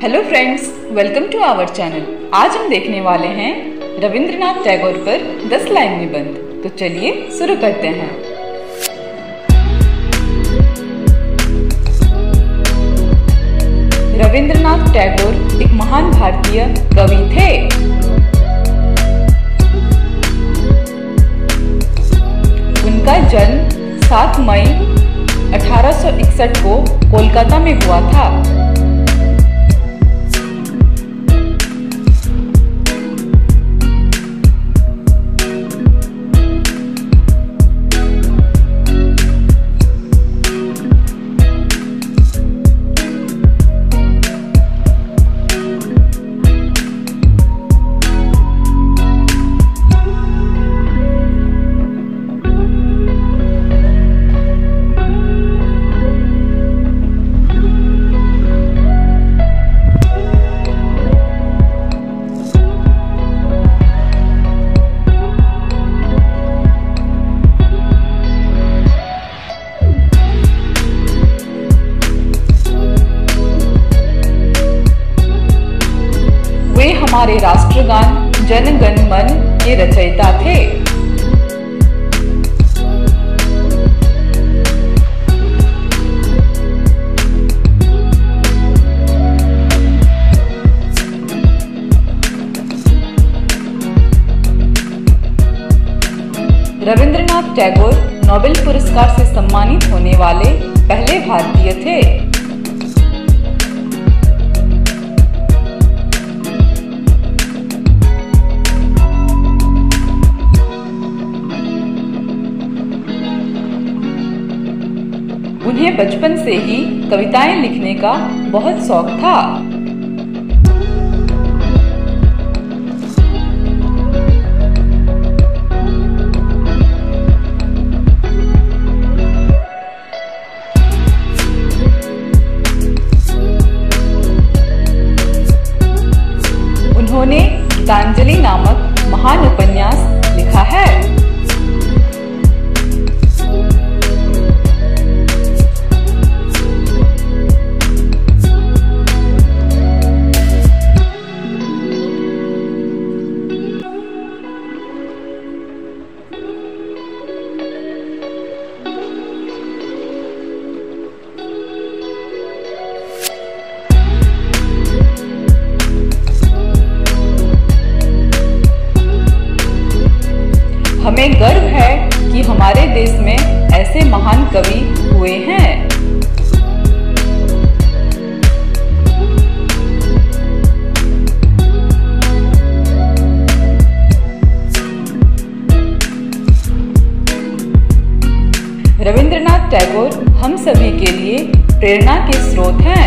Hello friends, welcome to our channel. आज हम देखने वाले हैं रविंद्रनाथ टैगोर पर 10 लाइन निबंध। तो चलिए शुरू करते हैं। रविंद्रनाथ टैगोर एक महान भारतीय कवि थे। उनका जन्म 7 मई 1861 को कोलकाता में हुआ था। वे हमारे राष्ट्रगान जन गण मन के रचयिता थे। रविंद्रनाथ टैगोर नोबेल पुरस्कार से सम्मानित होने वाले पहले भारतीय थे। उन्हें बचपन से ही कविताएं लिखने का बहुत शौक था। उन्होंने गीतांजलि नामक महान उपन्यास लिखा है। हमें गर्व है कि हमारे देश में ऐसे महान कवि हुए हैं। रविंद्रनाथ टैगोर हम सभी के लिए प्रेरणा के स्रोत हैं।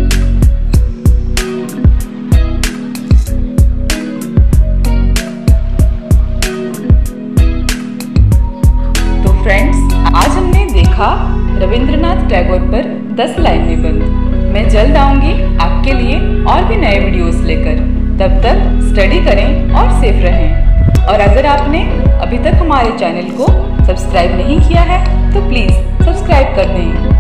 फ्रेंड्स, आज हमने देखा रविंद्रनाथ टैगोर पर 10 लाइन निबंध। मैं जल्द आऊंगी आपके लिए और भी नए वीडियोस लेकर। तब तक स्टडी करें और सेफ रहें। और अगर आपने अभी तक हमारे चैनल को सब्सक्राइब नहीं किया है तो प्लीज सब्सक्राइब कर दें।